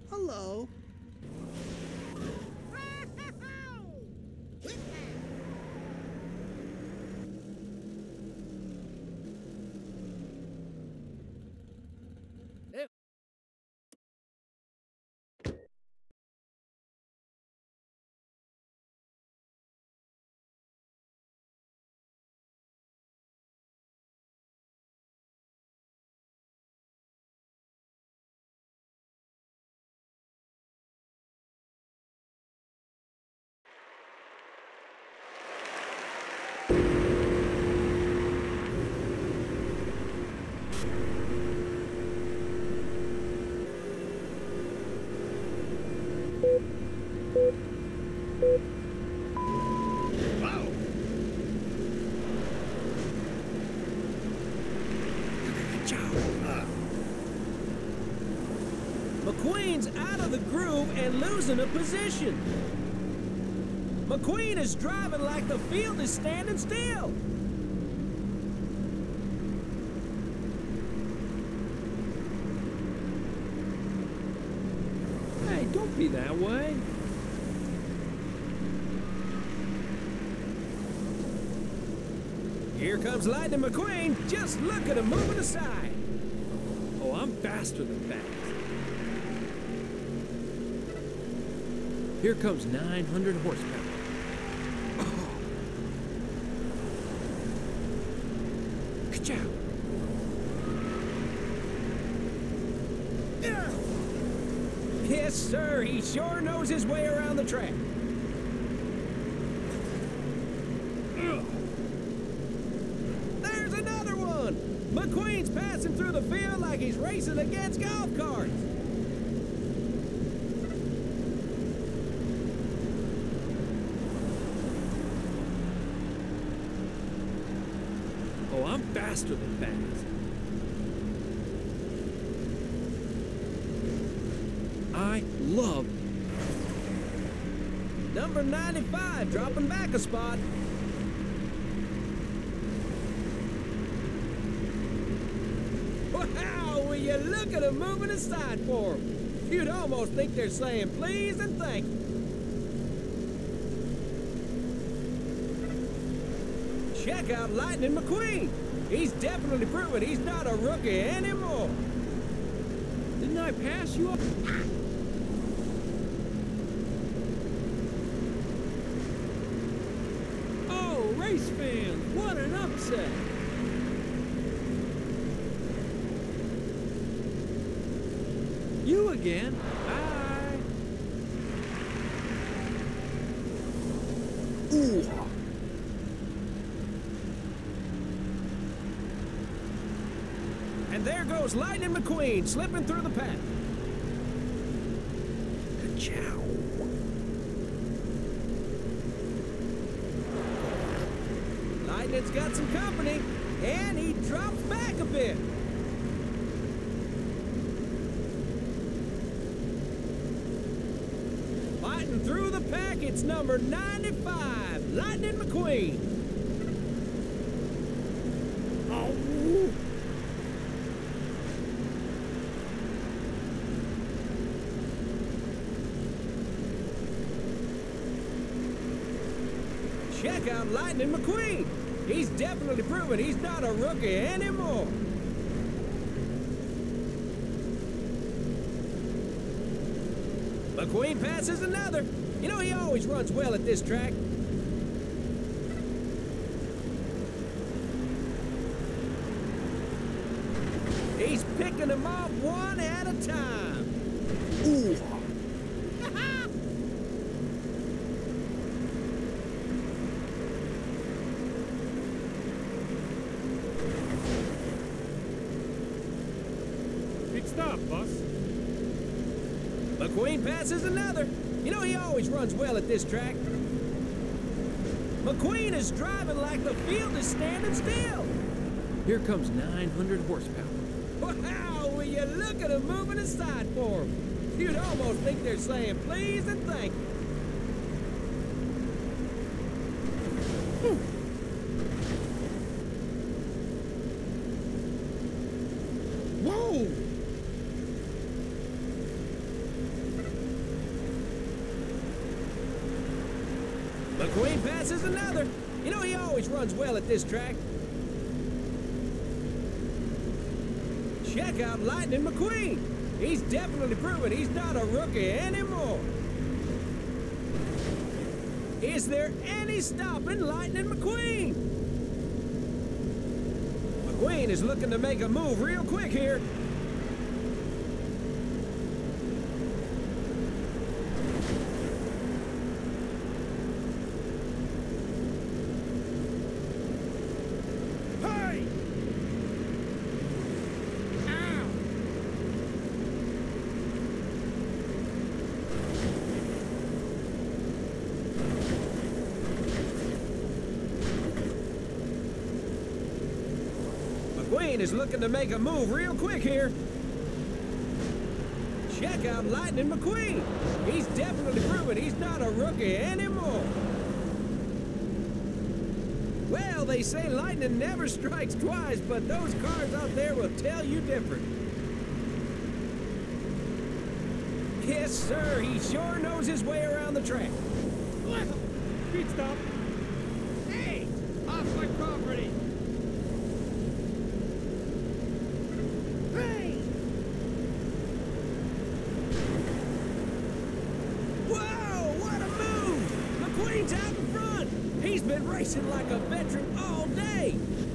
Hello. McQueen's out of the groove and losing a position. McQueen is driving like the field is standing still. Hey, don't be that way. Here comes Lightning McQueen. Just look at him moving aside. Oh, I'm faster than that. Here comes 900 horsepower. Oh. Ka-chow. Yes, sir. He sure knows his way around the track. There's another one. McQueen's passing through the field like he's racing against golf carts. Oh, I'm faster than fast. I love number 95 dropping back a spot. Wow, will you look at them moving aside for him? You'd almost think they're saying please and thank you. Check out Lightning McQueen. He's definitely proven he's not a rookie anymore. Didn't I pass you up? Oh, race fans, what an upset. You again. Bye. Ooh. And there goes Lightning McQueen slipping through the pack. Ka-chow. Lightning's got some company, and he drops back a bit. Fighting through the pack, it's number 95, Lightning McQueen. Oh. Check out Lightning McQueen. He's definitely proven he's not a rookie anymore. McQueen passes another. You know, he always runs well at this track. He's picking them off one at a time. Ooh. Big stop, boss. McQueen passes another. You know, he always runs well at this track. McQueen is driving like the field is standing still. Here comes 900 horsepower. Wow, will you look at him moving aside for him? You'd almost think they're saying please and thank you. Whoa! McQueen passes another. You know, he always runs well at this track. Check out Lightning McQueen. He's definitely proven he's not a rookie anymore. Is there any stopping Lightning McQueen? McQueen is looking to make a move real quick here. McQueen is looking to make a move real quick here. Check out Lightning McQueen. He's definitely proven he's not a rookie anymore. Well, they say lightning never strikes twice, but those cars out there will tell you different. Yes, sir, he sure knows his way around the track. Speed stop. Hey, off my property. He's been racing like a veteran all day.